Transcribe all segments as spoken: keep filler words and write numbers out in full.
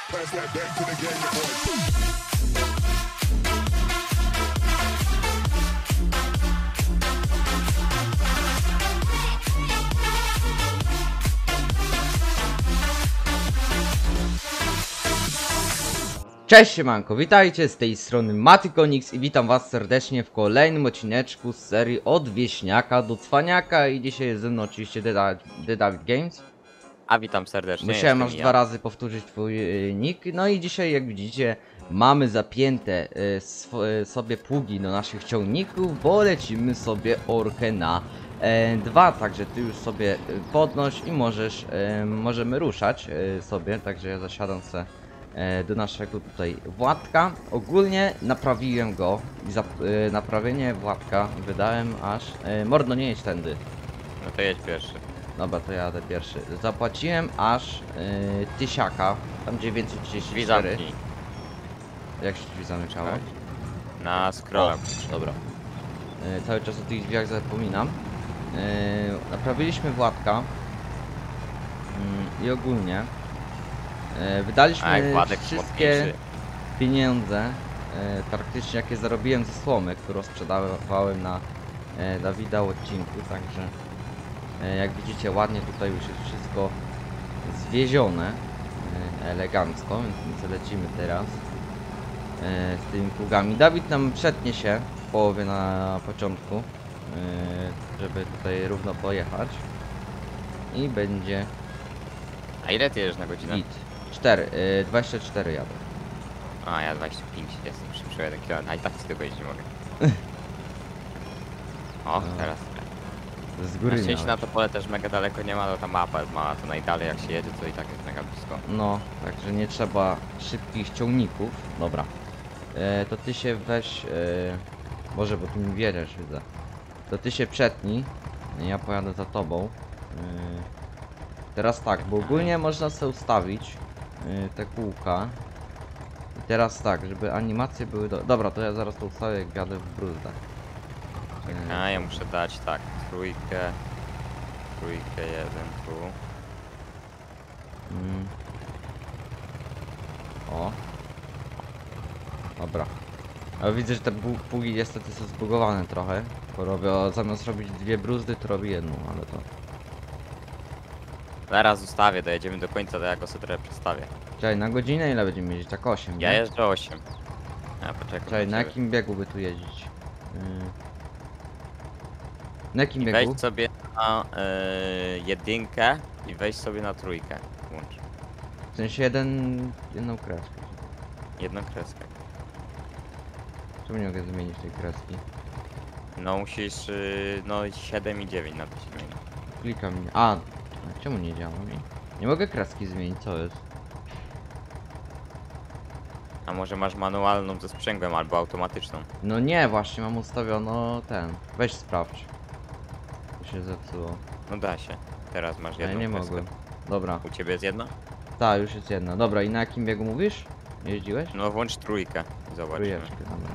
Cześć siemanko, witajcie z tej strony Matykonix i witam was serdecznie w kolejnym odcineczku z serii od wieśniaka do cwaniaka. I dzisiaj jest ze mną oczywiście The David Games. A witam serdecznie. Musiałem aż dwa razy powtórzyć twój y, nick. No i dzisiaj, jak widzicie, mamy zapięte y, sobie pługi do naszych ciągników, bo lecimy sobie orkę na e, dwa. Także ty już sobie podnoś i możesz, y, możemy ruszać y, sobie. Także ja zasiadam se do naszego tutaj Władka. Ogólnie naprawiłem go i za y, naprawienie Władka wydałem aż... Y, mordo, nie jedź tędy. No to jedź pierwszy. Dobra, to jadę pierwszy. Zapłaciłem aż y, tysiaka, tam dziewięćset trzydzieści cztery. Zamknij. Jak się drzwi zamykało? Na scrollem. Dobra. Y, cały czas o tych drzwiach zapominam. Y, naprawiliśmy Władka. Y, I ogólnie wydaliśmy A, wszystkie mocniejszy. pieniądze, e, praktycznie jakie zarobiłem ze słomy, którą sprzedawałem na e, Dawida w odcinku, także e, jak widzicie ładnie tutaj już jest wszystko zwiezione e, elegancko, więc lecimy teraz e, z tymi pługami. Dawid nam przetnie się w połowie na początku, e, żeby tutaj równo pojechać i będzie A ile ty jedziesz na godzinę? git. cztery, y, dwadzieścia cztery jadę. A ja dwadzieścia pięć, jestem szybszy o jeden kilometr, a i tak z tego jeździć nie mogę. Och, No. teraz. Z Na góry szczęście miałeś. na to pole też mega daleko nie ma, to ta mapa jest mała, to najdalej jak się jedzie, to i tak jest mega blisko. No, także nie trzeba szybkich ciągników. Dobra. E, to ty się weź... E, Boże, bo tu mi wiedziesz, widzę. To ty się przetnij. Ja pojadę za tobą. E, teraz tak, bo ogólnie można sobie ustawić e, te kółka. I teraz tak, żeby animacje były do... Dobra, to ja zaraz to ustawię, jak jadę w bruzdach. E, A ja muszę dać tak, trójkę, trójkę, jeden tu. Mm. O. Dobra. Ale widzę, że te pługi niestety są zbugowane trochę. Bo robię, zamiast robić dwie bruzdy, to robię jedną, ale to... Zaraz ustawię, dojedziemy do końca, to ja go sobie trochę przedstawię. Czekaj, na godzinę ile będziemy jeździć? Tak osiem, Ja nie? jeżdżę osiem. A poczekaj. Czekaj, na ciebie. jakim biegu by tu jeździć? Yy... Na jakim I biegu? wejdź sobie na y, jedynkę i wejdź sobie na trójkę. Włącz. W sensie jeden... jedną kreskę. Jedną kreskę. Czemu nie mogę zmienić tej kreski? No musisz, y, no siedem i dziewięć na to się zmieni. Klikam... A, a czemu nie działa mi? Nie mogę kreski zmienić, co jest? A może masz manualną ze sprzęgłem albo automatyczną? No nie, właśnie mam ustawiono ten. Weź sprawdź. To się zepsuło. No da się. Teraz masz Ja jedną nie kreskę. mogłem. Dobra, U ciebie jest jedna? tak, już jest jedna. Dobra, i na jakim biegu mówisz? Jeździłeś? No włącz trójkę i zobaczymy. Trójeczkę, dobra.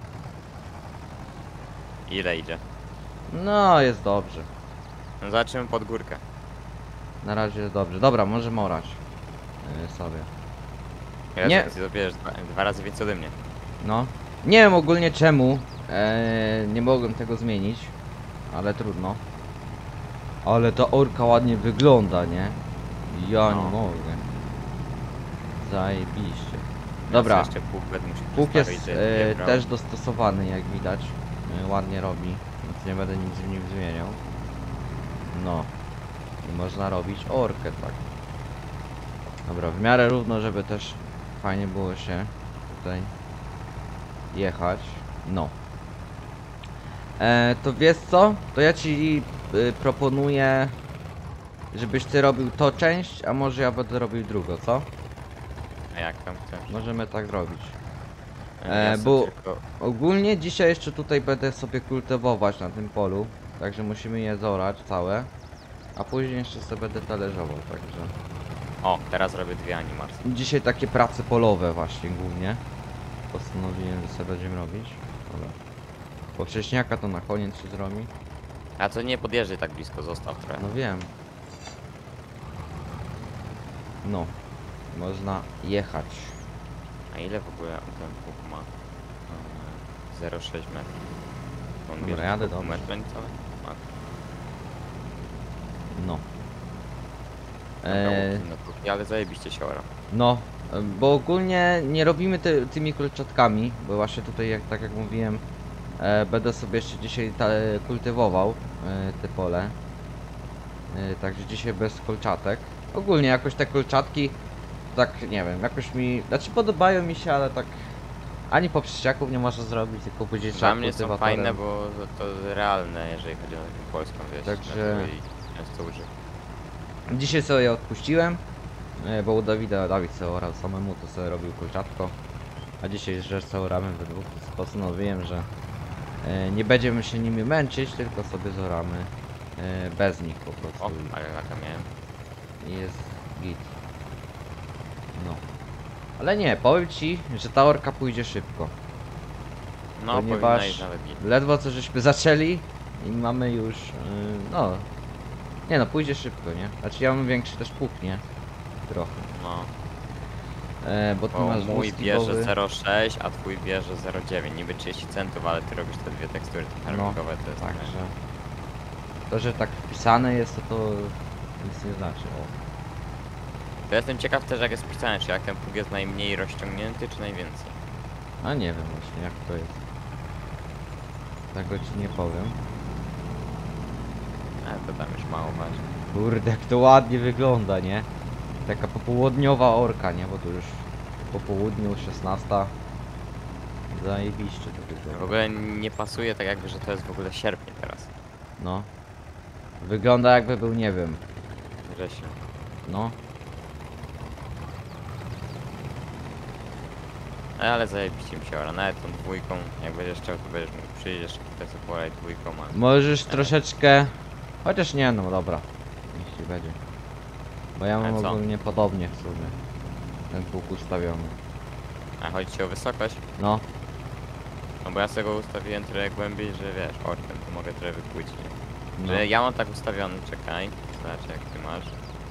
Ile idzie? No, jest dobrze. No zobaczymy pod górkę. Na razie jest dobrze. Dobra, możemy orać. Yy, sobie. Ile Nie. ty zabierzesz dwa, dwa razy więcej ode mnie. No. Nie wiem ogólnie czemu. Eee, nie mogłem tego zmienić. Ale trudno. Ale ta orka ładnie wygląda, nie? Ja No. nie mogę. Zajebiście. Dobra. Ja sobie jeszcze pług będę musiał Pług jest przestawić, żeby nie e, brał. też dostosowany, jak widać. E, ładnie robi, więc nie będę nic w nim zmieniał. No. I można robić orkę, tak. Dobra, w miarę równo, żeby też fajnie było się tutaj jechać. No. E, to wiesz co? To ja ci y, proponuję, żebyś ty robił to część, a może ja będę robił drugą, co? A jak tam chcesz? Możemy tak zrobić. Ja E, sobie bo tylko... ogólnie dzisiaj jeszcze tutaj będę sobie kultywować na tym polu, także musimy je zorać całe, a później jeszcze sobie będę talerzował, także... O, teraz robię dwie animacje. Dzisiaj takie prace polowe właśnie głównie postanowiłem, że sobie będziemy robić. Dobra. Bo wcześniaka to na koniec się zrobi. A to nie podjeżdżaj tak blisko, zostaw trochę. No wiem. No. można jechać. A ile w ogóle ten pług ma? Eee, zero przecinek sześć metrów. On Dobra, bierze jadę pół dobrze. metra niecałe? Ma. No. Eee... Eee, Ale zajebiście się ora. no, bo ogólnie nie robimy ty, tymi kolczatkami, bo właśnie tutaj, jak, tak jak mówiłem, e, będę sobie jeszcze dzisiaj ta, kultywował e, te pole. E, także dzisiaj bez kolczatek. Ogólnie jakoś te kolczatki, tak nie wiem, jakoś mi, znaczy podobają mi się, ale tak ani po przyczaków nie można zrobić, tylko później trzeba Dla mnie są kultywatorem. fajne, bo to, to realne, jeżeli chodzi o taką polską wieś. Także- I często używam. Dzisiaj sobie je odpuściłem, e, bo u Dawida, Dawid sobie orał samemu, to sobie robił kolczatko. A dzisiaj, że sobie oramy we dwóch, to postanowiłem, że e, nie będziemy się nimi męczyć, tylko sobie zoramy e, bez nich po prostu. O, ale laka miałem. I jest git. No. Ale nie, powiem ci, że ta orka pójdzie szybko. No, Ponieważ- powinna iść nawet nie. Ledwo co żeśmy zaczęli i mamy już, yy, no, nie no, pójdzie szybko, nie? Znaczy ja mam większy też pług, nie? Trochę. No, E, bo tu bo masz mój wózki bierze bowy. zero przecinek sześć, a twój bierze zero przecinek dziewięć. Niby trzydzieści centów, ale ty robisz te dwie tekstury te hermikowe, to jest Także tak. to, że tak wpisane jest, to to nic nie znaczy. O. To jestem ciekaw też jak jest pisane, czy jak ten pług jest najmniej rozciągnięty, czy najwięcej. A nie wiem właśnie jak to jest. Tego ci nie powiem. Ale to tam już mało ważne. Kurde, jak to ładnie wygląda, nie? Taka popołudniowa orka, nie? Bo tu już po południu, szesnasta. Zajebiście to wygląda. W ogóle nie pasuje tak jakby, że to jest w ogóle sierpień teraz. No. Wygląda jakby był, nie wiem. Wrzesień. No. E, Ale zajebiście mi się ora, nawet tą dwójką, jak będziesz chciał, to będziesz mógł przyjść jeszcze tutaj sobie porać dwójką, a... Możesz troszeczkę... Chociaż nie, no dobra. Niech ci będzie. Bo ja mam Ale co? ogólnie podobnie w sumie. Ten pług ustawiony. A chodzi ci o wysokość? No. No bo ja sobie go ustawiłem trochę głębiej, że wiesz, orkiem to mogę trochę wypłycić. No. Że ja mam tak ustawiony, czekaj, zobacz jak ty masz.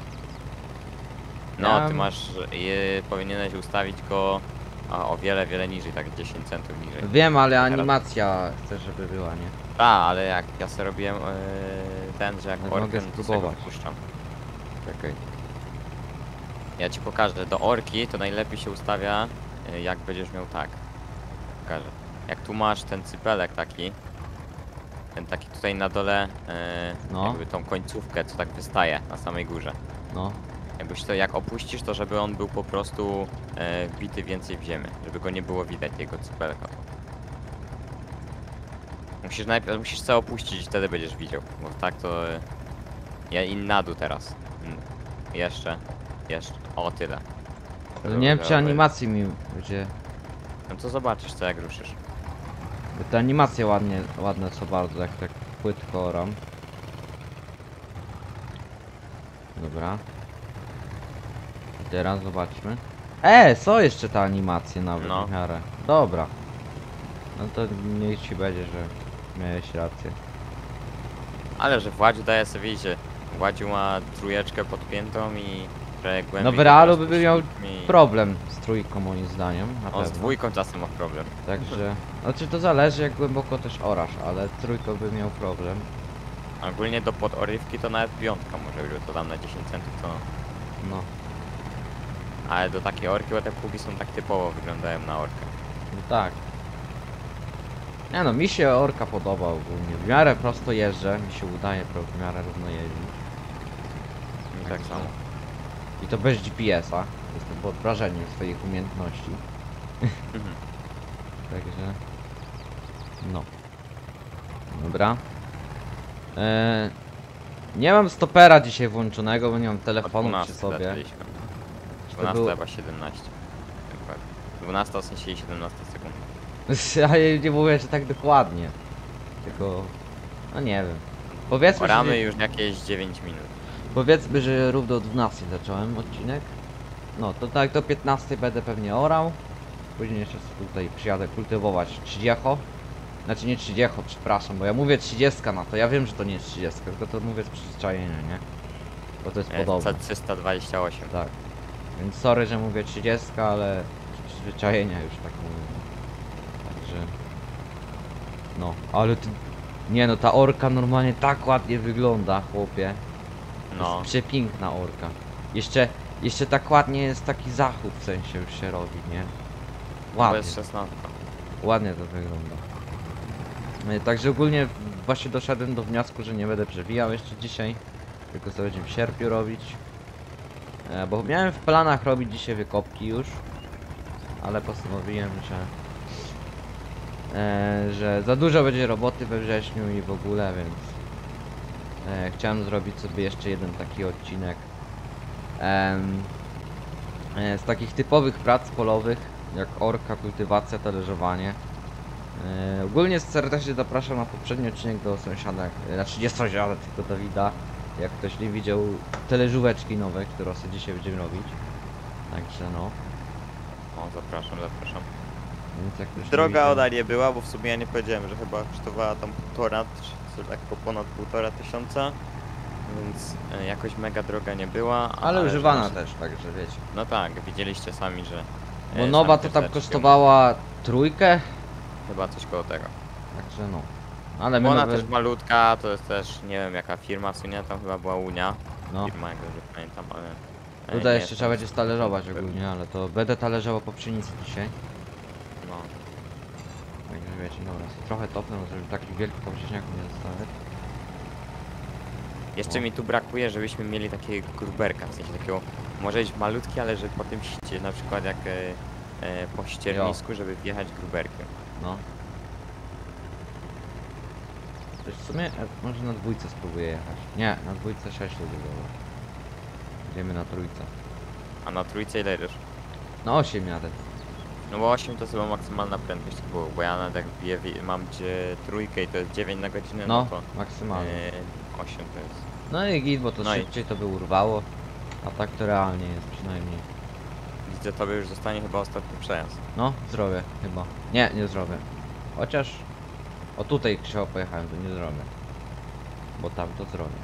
No, Ja- ty masz, je, powinieneś ustawić go a, o wiele, wiele niżej, tak dziesięć centów niżej. Wiem, ale Teraz- animacja chcę, żeby była, nie? A, ale jak ja sobie robiłem yy, ten, że jak Ale mogę orkiem to sobie go spróbować. wpuszczam. Czekaj. Ja ci pokażę, do orki to najlepiej się ustawia, y, jak będziesz miał tak. Pokażę. Jak tu masz ten cypelek taki, ten taki tutaj na dole, y, No. jakby tą końcówkę, co tak wystaje na samej górze. No. Jakbyś to, jak opuścisz, to żeby on był po prostu e, wbity więcej w ziemię, żeby go nie było widać, jego cypelka. Musisz najpierw, musisz sobie opuścić i wtedy będziesz widział, bo tak to... E, ja i na dół teraz. Mm. Jeszcze, jeszcze, o tyle. Ale nie wiem, czy animacji mi będzie... No to zobaczysz co jak ruszysz. Bo te animacje ładnie, ładne są bardzo, jak tak płytko oram. Dobra. I teraz zobaczmy. E, są jeszcze te animacje nawet No. w miarę. Dobra. No to niech ci będzie, że miałeś rację. Ale że Władziu daje sobie, widzicie, Władziu ma trójeczkę podpiętą i trochę głębiej... No w to realu teraz by miał puścić mi- problem z trójką moim zdaniem, na On z pewno. dwójką czasem ma problem. Także, znaczy to zależy jak głęboko też orasz, ale trójką by miał problem. Ogólnie do podorywki to nawet piątka może być, bo to tam na dziesięć centów to... No, Ale do takiej orki, bo te pługi są tak typowo, wyglądają na orkę. no tak. Nie no, mi się orka podoba ogólnie. W miarę prosto jeżdżę, mi się udaje pro- w miarę równo jeździć. Mi tak samo. I to bez G P S a. Jestem pod wrażeniem swoich umiejętności. Mhm. Także... No. Dobra. Eee, nie mam stopera dzisiaj włączonego, bo nie mam O telefonu przy dwunastej sobie. zaczęliśmy. To dwunasta było- chyba siedemnaście. Dokładnie. dwunasta w sensie i siedemnaście sekund. Ja nie mówię, że tak dokładnie. Tylko... No nie wiem. Powiedzmy, że, Oramy już jakieś dziewięć minut. powiedzmy, że równo do dwunastej zacząłem odcinek. No to tak do piętnastej będę pewnie orał. Później jeszcze tutaj przyjadę kultywować trzydziecho. Znaczy nie trzydziecho, przepraszam, bo ja mówię trzydziestka na to. Ja wiem, że to nie jest trzydziestka, tylko to mówię z przyzwyczajenia, nie? Bo to jest E, podobne. C trzysta dwadzieścia osiem. Tak. Więc sorry, że mówię trzydzieści, ale z przyzwyczajenia już tak mówię. Także... No, ale ty... Nie no, ta orka normalnie tak ładnie wygląda, chłopie. No. Jest przepiękna orka. Jeszcze, jeszcze tak ładnie jest taki zachód, w sensie już się robi, nie? To Ładnie, jest szesnastka. ładnie to wygląda. E, Także ogólnie właśnie doszedłem do wniosku, że nie będę przewijał jeszcze dzisiaj. Tylko sobie będziemy w sierpiu robić. E, Bo miałem w planach robić dzisiaj wykopki już. Ale postanowiłem, że... E, że za dużo będzie roboty we wrześniu i w ogóle, więc... E, chciałem zrobić sobie jeszcze jeden taki odcinek. Em, e, z takich typowych prac polowych, jak orka, kultywacja, talerzowanie. E, ogólnie serdecznie zapraszam na poprzedni odcinek do sąsiada, e, znaczy nie sąsiada, tylko Dawida. Jak ktoś nie widział teleżóweczki nowe, które sobie dzisiaj będziemy robić. Także no. O, zapraszam, zapraszam. Więc jak ktoś nie Droga widział- ona nie była, bo w sumie ja nie powiedziałem, że chyba kosztowała tam półtora, czy lekko ponad półtora tysiąca. Więc e, jakoś mega droga nie była. Ale że używana nasze- też, także wiecie. No tak, widzieliście sami, że... Bo e, nowa same to tam deseczki, kosztowała trójkę. Chyba coś koło tego. Także no. Ale my Bo ona nowe... też malutka, to jest też, nie wiem jaka firma, co nie, tam chyba była Unia. No. Firma, jak dobrze pamiętam, ale... e, Tutaj nie jeszcze jestem trzeba będzie z- stalerzować ogólnie, ale to będę talerzował po pszenicy dzisiaj. No. Także wiecie, dobra, trochę topnę, żeby takich wielkich powierzchniaków nie zostawiać. Jeszcze O. mi tu brakuje, żebyśmy mieli takiego gruberka, w sensie takiego, może być malutki, ale że po tym sicie, na przykład jak e, e, po ściernisku, żeby wjechać gruberkiem. No. Coś w sumie, e, może na dwójce spróbuję jechać. Nie, na dwójce sześć ludzi było. Idziemy na trójce. A na trójce ile jedziesz? Na osiem jadę. No bo osiem to jest chyba maksymalna prędkość było, bo ja nawet jak wbiję, wje- mam gdzie trójkę i to jest dziewięć na godzinę, no, No, to maksymalnie. e, osiem to jest. No i git, bo to no i- szybciej to by urwało. A tak to realnie jest przynajmniej. Widzę, tobie już zostanie chyba ostatni przejazd. No, zrobię chyba. Nie, nie zrobię. Chociaż... O tutaj Krzywo pojechałem, to nie zrobię. Bo tam to zrobię.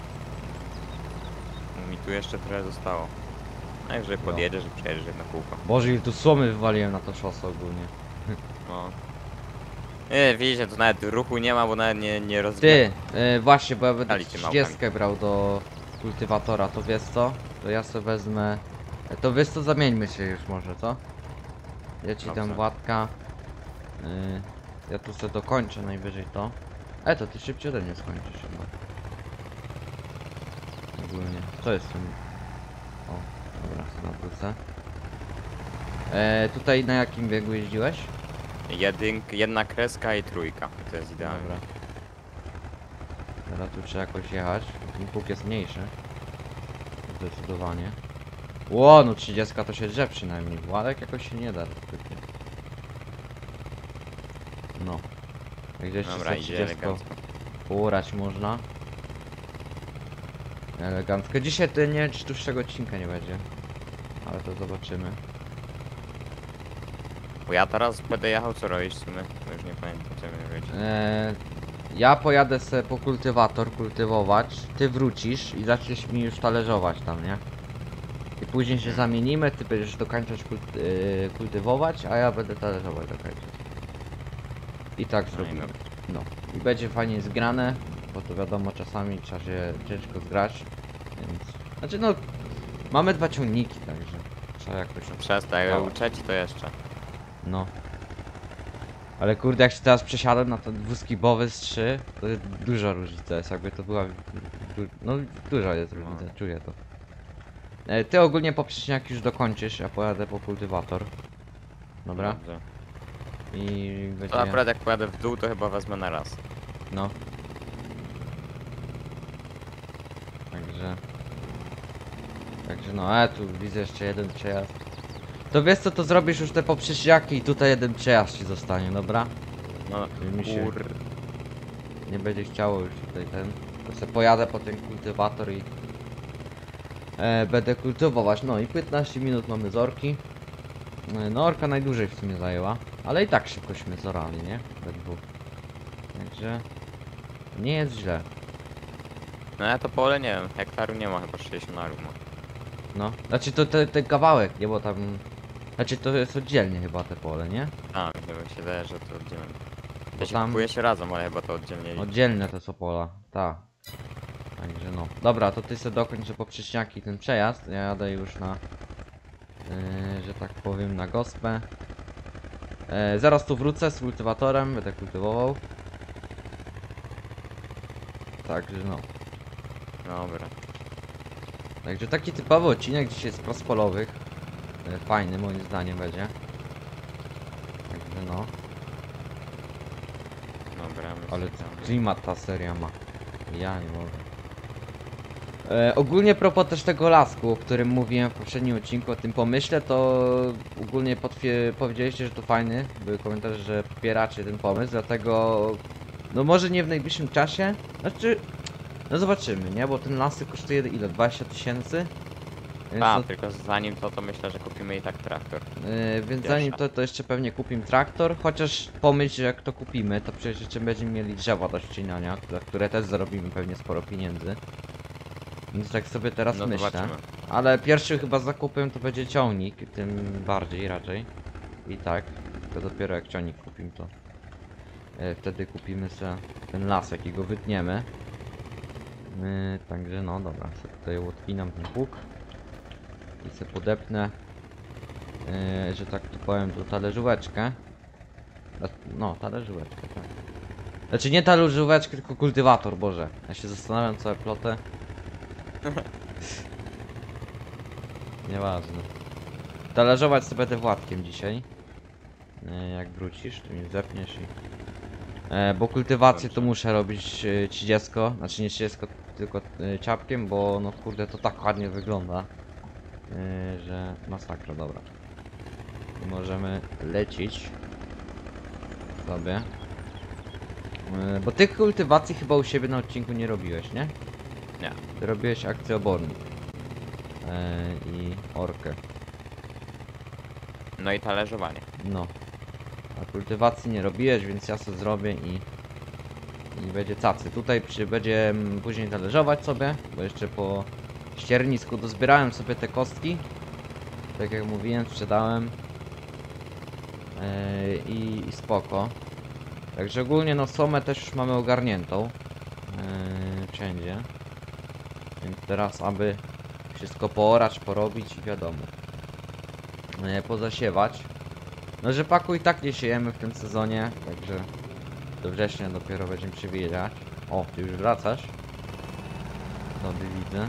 Mi tu jeszcze trochę zostało. A jeżeli podjedziesz i przejedziesz jedno kółko. Boże, ile tu słomy wywaliłem na to szosę ogólnie. No. Nie, widzicie, tu nawet ruchu nie ma, bo nawet nie, nie Ty, rozbija. yy, właśnie, bo ja będę Dali ci małpami. trzydziestkę brał do kultywatora, to wiesz co? To ja sobie wezmę... e, To wiesz co, zamieńmy się już może, co? Ja ci dam Dobrze. Władka. Yy, ja tu sobie dokończę najwyżej to. E, to ty szybciej ode mnie skończysz chyba. Ogólnie. Co jest w tym? O, dobra, sobie nawrócę. E, tutaj na jakim biegu jeździłeś? Jedynk, jedna kreska i trójka. I to jest idealne. Dobra. Teraz tu trzeba jakoś jechać. Ten pług jest mniejszy. Zdecydowanie. Ło, no trzydzieści to się drze przynajmniej. Władek jakoś się nie da. zbytnio. No. Jak gdzieś Dobra, idzie trzydzieści elegancko. poorać można. Elegancko. Dzisiaj to nie wiem, czy dłuższego odcinka nie będzie. Ale to zobaczymy. Bo ja teraz będę jechał co robić w sumie. Bo już nie pamiętam co mi robić. Eee, ja pojadę sobie po kultywator kultywować, ty wrócisz i zaczniesz mi już talerzować tam, nie? I później się zamienimy, ty będziesz dokończać kult, yy, kultywować, a ja będę talerzować dokończać. I tak No i zrobimy. dobra. No. I będzie fajnie zgrane, bo to wiadomo, czasami trzeba się ciężko zgrać, więc... Znaczy no, mamy dwa ciągniki, także trzeba jakoś... Przestań, Dobra. jak trzeci to jeszcze. No. Ale kurde, jak się teraz przesiadłem na ten dwuskibowy z trzy, to jest duża różnica jest, jakby to była... Du no, duża jest różnica, czuję to. E, ty ogólnie poprzeczniak już dokończysz, ja pojadę po kultywator. Dobra? Dobrze. I To będzie... akurat jak pojadę w dół, to chyba wezmę na raz. No. Także... Także no, e, tu widzę jeszcze jeden przejazd. To wiesz co, to zrobisz już te poprzeczniaki i tutaj jeden przejazd ci zostanie, dobra? No, Mi się- kur... Nie będzie chciało już tutaj ten. To sobie pojadę po ten kultywator i e, będę kultywować. No i piętnaście minut mamy z orki. E, No orka najdłużej w sumie zajęła, ale i tak szybkośmy zorali, nie? We dwóch. Także nie jest źle. No ja to pole nie wiem, hektaru nie ma, chyba sześćdziesiąt arów ma. No, znaczy to te, ten kawałek, nie, bo tam... Znaczy to jest oddzielnie chyba te pole, nie? A, chyba się wydaje, że to oddzielnie. Bo Ja się tam- kupuje się razem, ale chyba to oddzielnie. Oddzielne te są pola, tak. Także no. Dobra, to ty sobie dokończ poprzeczniaki ten przejazd. Ja jadę już na... Yy, że tak powiem, na gospę. Yy, zaraz tu wrócę z kultywatorem, będę kultywował. Także no. Dobra. Także taki typowy odcinek dzisiaj z pros polowych. Yy, fajny moim zdaniem będzie. Także no. Dobra, my Ale sobie tam- klimat ta seria ma. Ja nie mogę. E, ogólnie propos też tego lasku, o którym mówiłem w poprzednim odcinku, o tym pomyśle, to ogólnie potwie- powiedzieliście, że to fajny. Były komentarze, że popieracie ten pomysł, dlatego no może nie w najbliższym czasie. Znaczy, no zobaczymy, nie? Bo ten lasy kosztuje ile? dwadzieścia tysięcy? Więc, A, no, tylko zanim to, to myślę, że kupimy i tak traktor. e, więc Pierwsza. zanim to, to jeszcze pewnie kupimy traktor, chociaż pomyśl, że jak to kupimy, to przecież jeszcze będziemy mieli drzewa do ścinania, za które też zarobimy pewnie sporo pieniędzy. Więc tak sobie teraz No myślę. zobaczymy. Ale pierwszym chyba zakupem to będzie ciągnik, tym bardziej raczej. I tak, to dopiero jak ciągnik kupimy to e, wtedy kupimy sobie ten las, jakiego wytniemy. E, także no dobra, sobie tutaj odpinam ten pług i sobie podepnę, e, że tak tu powiem, tu talerzóweczkę. A, no, talerzóweczkę, tak. Znaczy nie talerzóweczkę, tylko kultywator, Boże. Ja się zastanawiam, co ja plotę. Nieważne. Talerzować sobie będę Władkiem dzisiaj. E, jak wrócisz, to mnie zepniesz i... E, bo kultywację to Dobrze. muszę robić e, trzydzieści, znaczy nie trzydzieści, tylko e, ciapkiem, bo no kurde to tak ładnie wygląda. E, że masakra, dobra. I możemy lecieć sobie. E, bo tych kultywacji chyba u siebie na odcinku nie robiłeś, nie? Nie. Ty robiłeś akcję obornik. E, I orkę. No i talerzowanie. No. A kultywacji nie robiłeś, więc ja sobie zrobię i... I będzie cacy. Tutaj przy, będzie mm, później talerzować sobie, bo jeszcze po ściernisku dozbierałem sobie te kostki. Tak jak mówiłem, sprzedałem. Yy, i, I spoko. Także ogólnie no somę też już mamy ogarniętą. Yy, wszędzie. Więc teraz aby wszystko poorać, porobić i wiadomo. Yy, pozasiewać. No rzepaku i tak nie siejemy w tym sezonie, także do września dopiero będziemy przewijać. O, ty już wracasz. Dobry, widzę.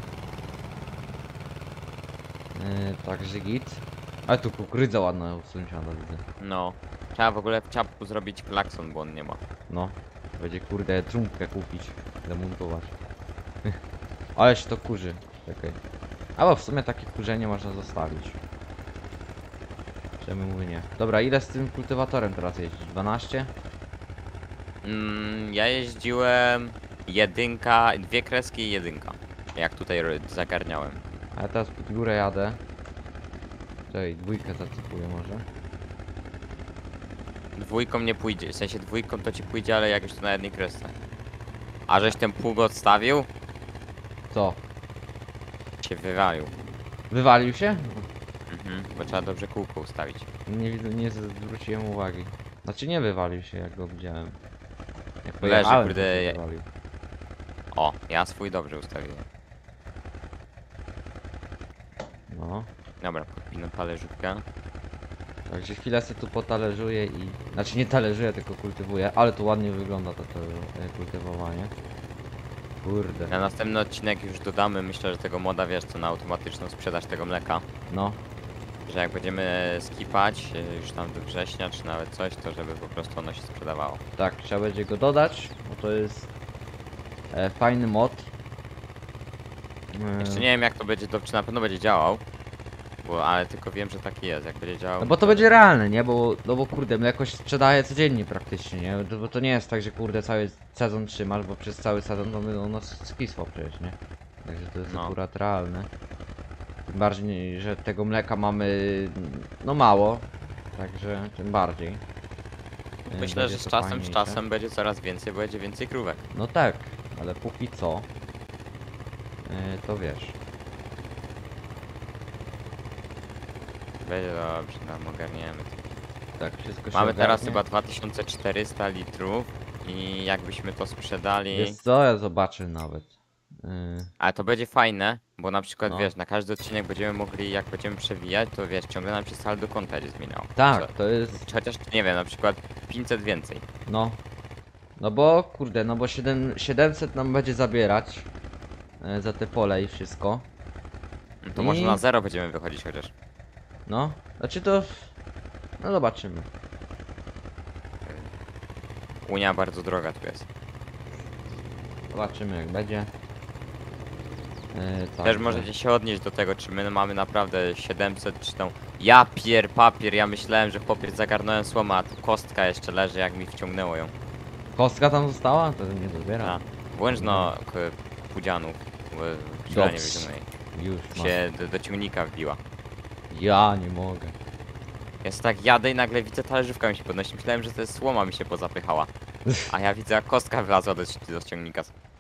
Yy, także git. Ale tu kukurydza ładna u sąsiada, widzę. No. Trzeba w ogóle w czapku zrobić klakson, bo on nie ma. No, będzie kurde trąbkę kupić, zamontować. Ale się to kurzy, czekaj. Albo w sumie takie kurzenie można zostawić. Czemu mówię nie? Dobra, ile z tym kultywatorem teraz jeździć? dwanaście? Mm, ja jeździłem jedynka, dwie kreski i jedynka. Jak tutaj ro- zagarniałem. A ja teraz pod górę jadę. Tutaj dwójkę zacypuję może. Dwójką nie pójdzie, w sensie dwójką to ci pójdzie, ale jak już to na jednej kresce. A żeś ten pług odstawił, Co? się wywalił. Wywalił się? Mhm, bo trzeba dobrze kółko ustawić. Nie widzę, nie zwróciłem uwagi. Znaczy nie wywalił się, jak go widziałem. Jak Leży, pojechałem, kurde, to się je- wywalił. O, ja swój dobrze ustawiłem. No. Dobra, podpinam talerzówkę. Także chwilę sobie tu potalerzuję i... Znaczy nie talerzuję, tylko kultywuję, ale to ładnie wygląda to, to e, kultywowanie. Kurde. Na następny odcinek już dodamy, myślę, że tego moda, wiesz co, na automatyczną sprzedaż tego mleka. No. Że jak będziemy skipać y, już tam do września, czy nawet coś, to żeby po prostu ono się sprzedawało. Tak, trzeba będzie go dodać, bo to jest e, fajny mod. E, Jeszcze nie wiem jak to będzie, to, czy na pewno będzie działał. Bo, ale tylko wiem, że taki jest, jak będzie działał. No bo to będzie realne, nie? Bo, no bo kurde, mleko się sprzedaje codziennie praktycznie, nie? To, bo to nie jest tak, że kurde cały sezon trzymasz, bo przez cały sezon to my- ono skisło przecież, nie? Także to jest No. akurat realne. Tym bardziej, że tego mleka mamy no mało, także tym bardziej. e, Myślę, będzie że z to czasem, z fajniejsze. czasem będzie coraz więcej, bo będzie więcej krówek. No tak, ale póki co, e, to wiesz. Będzie dobrze, nam ogarniemy. Tak, wszystko się Mamy teraz ogarnie. chyba dwa tysiące czterysta litrów i jakbyśmy to sprzedali... Wiesz co, ja zobaczę nawet. Yy, Ale to będzie fajne, bo na przykład No. wiesz, na każdy odcinek będziemy mogli, jak będziemy przewijać, to wiesz, ciągle nam się saldo konta będzie zmieniało. tak, Co- to jest... Chociaż, nie wiem, na przykład pięćset więcej. No. No bo, kurde, no bo siedem, siedemset nam będzie zabierać. Yy, za te pole i wszystko. No to I- może na zero będziemy wychodzić chociaż. No. Znaczy to... No zobaczymy. Unia bardzo droga tu jest. Zobaczymy jak będzie. Yy, tak, Też tak. możecie się odnieść do tego, czy my mamy naprawdę siedemset, czy tą... Ja pier papier, ja myślałem, że popier zagarnąłem słomę, a tu kostka jeszcze leży, jak mi wciągnęło ją. Kostka tam została? To nie dobiera. A, włącz no k- pudzianów, w źle nie Dobrze. wyciągnęli. Już mam. Się do, do ciągnika wbiła. Ja nie mogę. Ja sobie tak jadę i nagle widzę talerzówka mi się podnosi. Myślałem, że to jest słoma mi się pozapychała. A ja widzę jak kostka wylazła do, do ciągnika.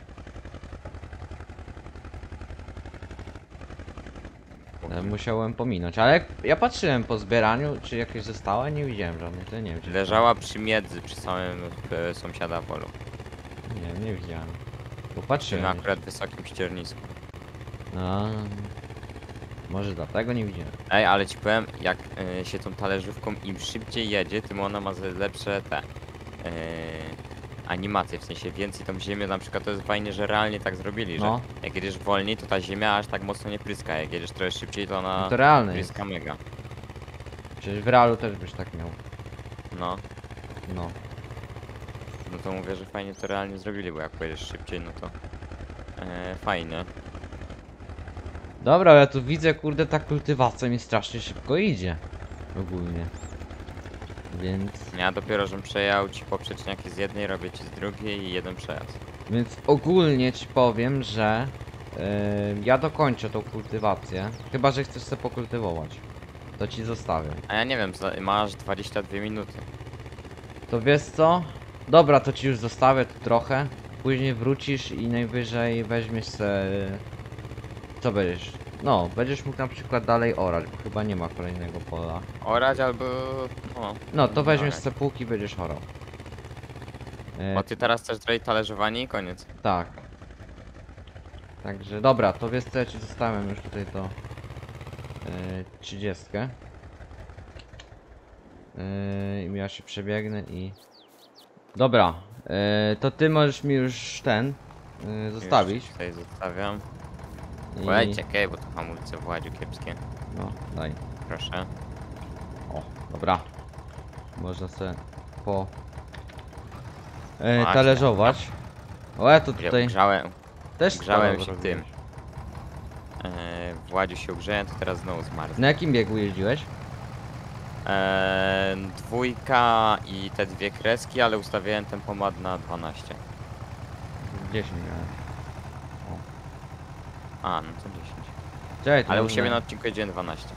E, Musiałem pominąć, ale jak ja patrzyłem po zbieraniu, czy jakieś została, nie widziałem żadnej, to nie wiem czy... Leżała przy miedzy, przy samym e, sąsiada polu. Nie, nie widziałem. Bo Przy patrzyłem. na akurat wysokim ściernisku. A, może dlatego nie widziałem. Ej, ale ci powiem, jak e, się tą talerzówką im szybciej jedzie, tym ona ma ze- lepsze te... E, animacje, w sensie więcej tą ziemię, na przykład to jest fajnie, że realnie tak zrobili, No. że jak jedziesz wolniej, to ta ziemia aż tak mocno nie pryska, jak jedziesz trochę szybciej, to ona No to realne jest. pryska mega. Przecież w realu też byś tak miał. No, No. no to mówię, że fajnie to realnie zrobili, bo jak pojedziesz szybciej, no to e, fajnie. Dobra, ja tu widzę, kurde, ta kultywacja mi strasznie szybko idzie. Ogólnie. Więc... Ja dopiero, żem przejął ci poprzeczniaki z jednej, robię ci z drugiej i jeden przejazd. Więc ogólnie ci powiem, że... Yy, ja dokończę tą kultywację. Chyba, że chcesz sobie pokultywować. To ci zostawię. A ja nie wiem, za- masz dwadzieścia dwie minuty. To wiesz co? Dobra, to ci już zostawię tu trochę. Później wrócisz i najwyżej weźmiesz se... Co będziesz? No, będziesz mógł na przykład dalej orać, bo chyba nie ma kolejnego pola. Orać albo... no. No, to weźmiesz orać. se półki i będziesz orał. E, Bo ty teraz chcesz zrobić talerzowanie i koniec. tak. Także, dobra, to wiesz co, ja ci zostawiam już tutaj to... Yy, trzydziestkę. Yy, ja się przebiegnę i... Dobra, yy, to ty możesz mi już ten... Yy, zostawić. Już tutaj zostawiam. I... Słuchajcie, okej, bo to hamulce w ładziu kiepskie. No, daj. Proszę. O, dobra. Można sobie po... E, Macie. talerzować. O, ja to Gdzie tutaj Grzałem, też grzałem stałem się tym. e, w ładziu się ogrzełem, to teraz znowu zmarł. Na jakim biegu jeździłeś? E, dwójka i te dwie kreski, ale ustawiałem tempomat na dwanaście. dziesięć miałem. A, no to dziesięć. Czekaj, to Ale u można- siebie na odcinku jeździłem dwanaście.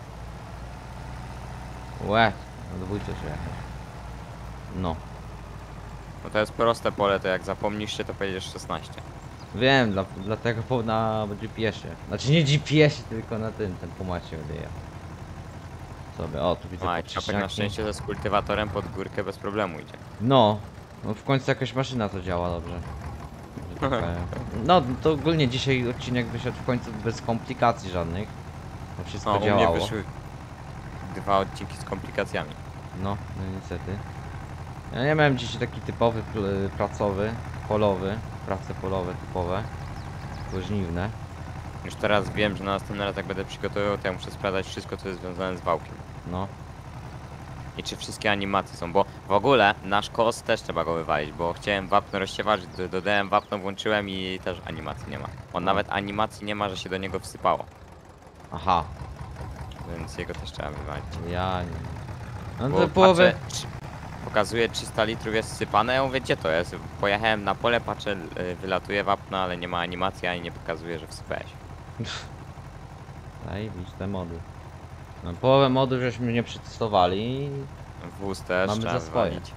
Łe, na dwójce się jechać. No. No to jest proste pole, to jak zapomnisz się, to pojedziesz szesnaście. Wiem, dla, dlatego po, na G P S-ie. Znaczy nie G P S-ie, tylko na tym, ten pomacie będę jechał. Sobie, o, tu widzę A, i Czapek na poprzeczniaki. szczęście ze skultywatorem pod górkę bez problemu idzie. No, no w końcu jakaś maszyna to działa dobrze. Że taka- No to ogólnie dzisiaj odcinek wyszedł w końcu bez komplikacji żadnych. To wszystko No, u mnie działało. wyszły dwa odcinki z komplikacjami. No, no niestety. Ja nie miałem dzisiaj taki typowy pl- pracowy, polowy, prace polowe typowe, tylko żniwne. Już teraz wiem, że na następny raz jak będę przygotowywał, to ja muszę sprawdzać wszystko, co jest związane z wałkiem. No, I czy wszystkie animacje są, bo w ogóle nasz kos też trzeba go wywalić, bo chciałem wapno rozsiewacz, do- dodałem wapno, włączyłem i też animacji nie ma. On No. nawet animacji nie ma, że się do niego wsypało, aha, więc jego też trzeba wywalić. ja nie. No Bo to połowę. patrzę, trzy- pokazuje trzysta litrów jest wsypane, ja mówię, gdzie to jest? Pojechałem na pole, patrzę, y, wylatuje wapno, ale nie ma animacji, ani nie pokazuje, że wsypałeś. Zajebiste mody. No, połowę modów żeśmy nie przetestowali, Wóz też Mamy trzeba za swoje. wywalić.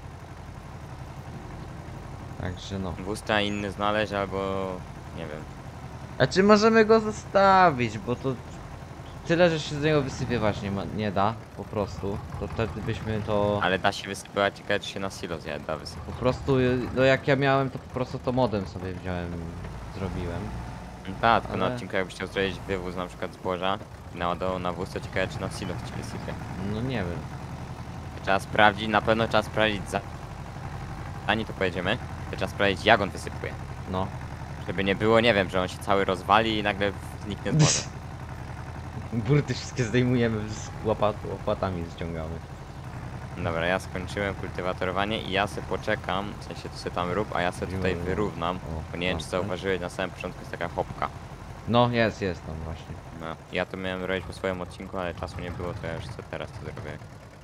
także no. Wóz trzeba inny znaleźć, albo nie wiem. A czy możemy go zostawić, bo to tyle, że się z niego wysypywać nie, ma, nie da, po prostu. To wtedy byśmy to... Ale da się wysypywać, ciekawe czy się na silos je da wysypać. Po prostu, no jak ja miałem, to po prostu to modem sobie wziąłem, zrobiłem. Tak, tylko na Ale- odcinku jakbyś chciał zrobić wywóz na przykład zboża i naładował na wóz, to ciekawe czy na silos ci wysypie. No nie wiem. Trzeba sprawdzić, na pewno trzeba sprawdzić za... Zanim to pojedziemy, to trzeba sprawdzić jak on wysypuje. No. Żeby nie było, nie wiem, że on się cały rozwali i nagle zniknie zboże. Burty wszystkie zdejmujemy, z łapat, łopatami ściągamy. Dobra, ja skończyłem kultywatorowanie i ja se poczekam, w sensie ty se tam rób, a ja se tutaj Jo, jo. wyrównam. O, Bo nie wiem czy jasne. zauważyłeś, na samym początku jest taka hopka. No, jest, jest tam właśnie. No, ja to miałem robić po swoim odcinku, ale czasu nie było, to ja już chcę teraz to zrobię.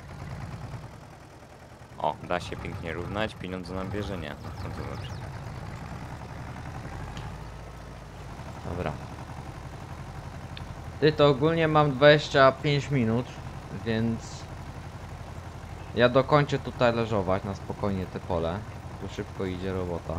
O, da się pięknie równać, pieniądze nam bierze, nie. No to dobrze. Dobra. Ty, to ogólnie mam dwadzieścia pięć minut, więc... Ja dokończę tutaj leżować na spokojnie te pole. Tu szybko idzie robota.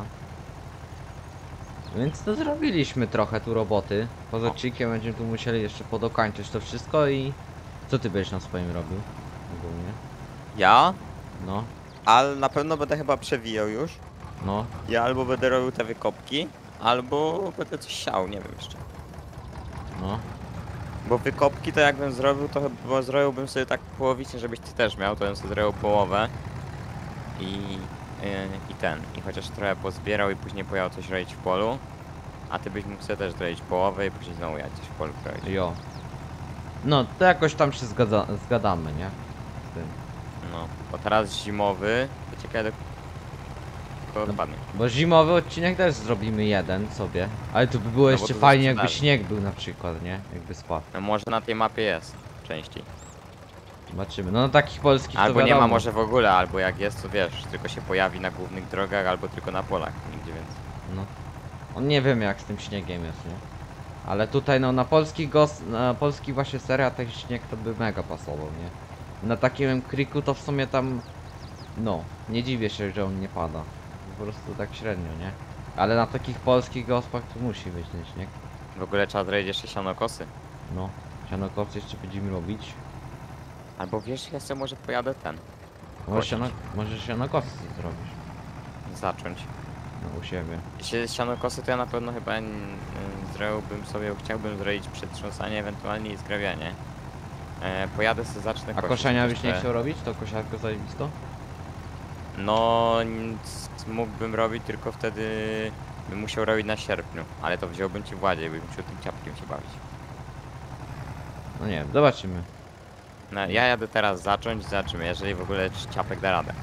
Więc to zrobiliśmy trochę tu roboty. Poza O. odcinkiem będziemy tu musieli jeszcze podokończyć to wszystko i... Co ty będziesz na swoim robił? Ogólnie. Ja? No, Ale na pewno będę chyba przewijał już. no. Ja albo będę robił te wykopki, albo będę coś siał, nie wiem jeszcze. No. Bo wykopki to jakbym zrobił, to chyba zrobiłbym sobie tak połowicznie, żebyś ty też miał, to bym sobie zrobił połowę. I, yy, i ten, i chociaż trochę pozbierał i później pojechał coś robić w polu. A ty byś mógł sobie też zrobić połowę i później znowu jechać coś w polu robić. Jo. No, to jakoś tam się zgadza, zgadamy, nie? Z tym. No, bo teraz zimowy, to ciekawe do kogo No, dopadnie. Bo zimowy odcinek też zrobimy jeden sobie. Ale to by było No bo jeszcze to fajnie, jakby zaczynamy. śnieg był na przykład, nie? Jakby spadł. No może na tej mapie jest częściej. Zobaczymy. No na takich polskich Albo to nie ma wiadomo. może w ogóle, albo jak jest to wiesz, tylko się pojawi na głównych drogach, albo tylko na polach, nigdzie więcej. No. On nie wiem jak z tym śniegiem jest, nie? Ale tutaj no na polskich gos... na polskich właśnie seriach ten śnieg to by mega pasował, nie? Na takim kriku to w sumie tam... No, nie dziwię się, że on nie pada. Po prostu tak średnio, nie? Ale na takich polskich gospach to musi być ten śnieg. W ogóle trzeba zrobić jeszcze sianokosy. No. Sianokowcy jeszcze będziemy robić. Albo wiesz, ja sobie może pojadę ten, Może, Kosić. siano... Może sianokowcy zrobisz. zacząć. No u siebie. Jeśli sianokosy, to ja na pewno chyba mm, zrobiłbym sobie, chciałbym zrobić przetrząsanie, ewentualnie i zgrabianie. E, pojadę sobie, zacznę A kosić koszenia też byś nie te- chciał robić? To kosiarko zajebisto? No, nic mógłbym robić, tylko wtedy bym musiał robić na sierpniu. Ale to wziąłbym ci w ładzie i bym musiał tym ciapkiem się bawić. No nie wiem, zobaczymy. No, ja jadę teraz zacząć, zobaczymy, jeżeli w ogóle ciapek da radę.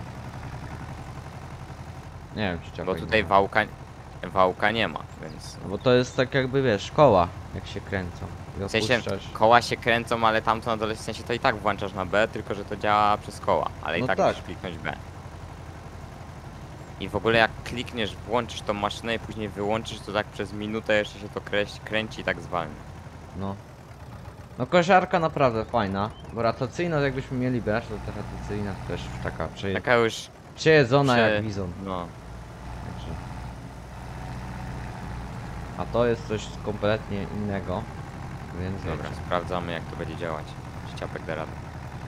Nie wiem czy Bo ciapek tutaj da. wałka, wałka nie ma, więc... No bo to jest tak jakby wiesz, koła jak się kręcą. I W sensie opuszczasz. koła się kręcą, ale tamto na dole, w sensie to i tak włączasz na B, tylko że to działa przez koła, ale i No tak, tak. musisz kliknąć B. I w ogóle jak klikniesz, włączysz tą maszynę i później wyłączysz, to tak przez minutę jeszcze się to kręci, kręci i tak zwalnia. No. No kosiarka naprawdę fajna. Bo rotacyjna jakbyśmy mieli brać, to ta rotacyjna też taka przeje... Taka już... przejedzona prze- jak bizon. No, Także. A to jest coś kompletnie innego. Więc dobra, wiecie. sprawdzamy jak to będzie działać. Czy ciapek da radę.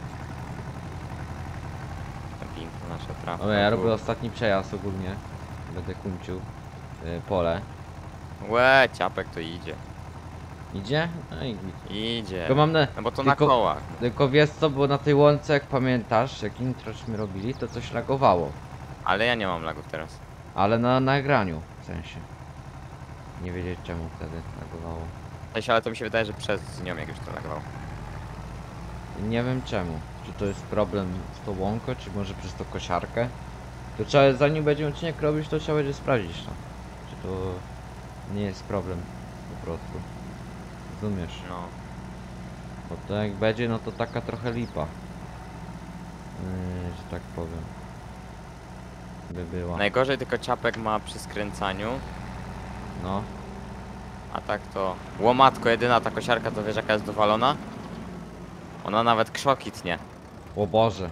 Ta piękna nasza trafa. Dobra, ja Tu- robię ostatni przejazd ogólnie. Będę kuncił y, pole. Łe, ciapek to idzie. Idzie? No i git. Idzie. Tylko mam na... No bo to na tylko- kołach. Tylko wiesz co, bo na tej łące jak pamiętasz, jak introśmy robili, to coś lagowało. Ale ja nie mam lagów teraz. Ale na nagraniu, w sensie. Nie wiedzieć czemu wtedy lagowało. W sensie, ale to mi się wydaje, że przez nią jak już to lagowało. Nie wiem czemu. Czy to jest problem z tą łąką, czy może przez tą kosiarkę? To trzeba, zanim będziemy odcinek robić, to trzeba będzie sprawdzić to. Czy to nie jest problem po prostu. Rozumiesz? No. Bo to jak będzie, no to taka trochę lipa. Yy, że tak powiem. By była. Najgorzej tylko ciapek ma przy skręcaniu, No. a tak to... Łomatko, jedyna ta kosiarka, to wiesz jaka jest dowalona? Ona nawet krzoki tnie. O Boże.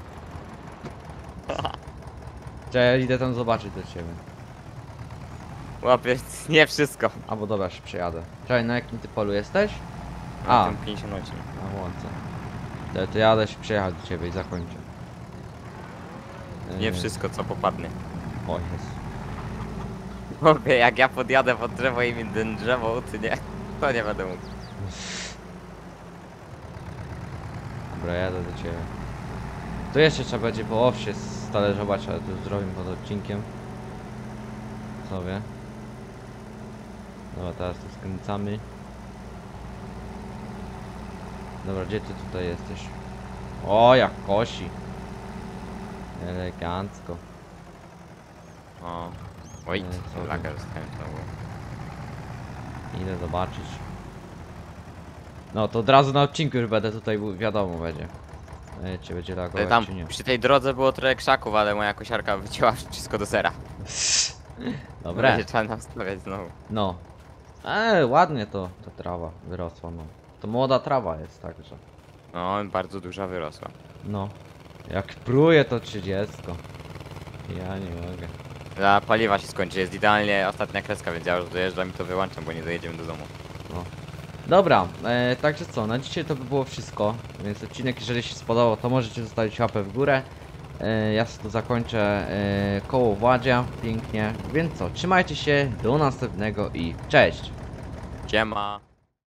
Czekaj, ja idę tam zobaczyć do ciebie. Łapie, nie wszystko. Albo dobra, się przejadę. Czekaj, na jakim ty polu jesteś? A. A. Tym pięćdziesiąt osiem. Na łące. To, to jadę się przejechać do ciebie i zakończę. Nie Yy, wszystko co popadnie. O jest. Mówię, jak ja podjadę pod drzewo i mi ten drzewo utnie, to nie będę mógł. Dobra, jadę do ciebie. Tu jeszcze trzeba będzie po owsie stalerzować, ale to już zrobimy pod odcinkiem. Sobie. Dobra, teraz to skręcamy. Dobra, gdzie ty tutaj jesteś? O, jak kosi. Elegancko. O. Oj, Nie, co laga ty. dostałem znowu. Idę zobaczyć. No to od razu na odcinku już będę tutaj, bu- wiadomo będzie. E, Czy będzie Ale reagować, tam czy nie. przy tej drodze było trochę krzaków, ale moja kosiarka wycięła wszystko do zera. Dobra. Będzie trzeba nam stawiać znowu. No. E, ładnie to, ta trawa wyrosła, no. To młoda trawa jest, także. No, bardzo duża wyrosła. No. Jak pruje to trzydziestko. Ja nie mogę. Dla paliwa się skończy, jest idealnie ostatnia kreska, więc ja już dojeżdżam i to wyłączam, bo nie dojedziemy do domu. No. Dobra, e, także co, na dzisiaj to by było wszystko. Więc odcinek, jeżeli się spodobał, to możecie zostawić łapę w górę. E, ja sobie tu zakończę e, koło Władzia, pięknie. Więc co, trzymajcie się, do następnego i cześć! Siema!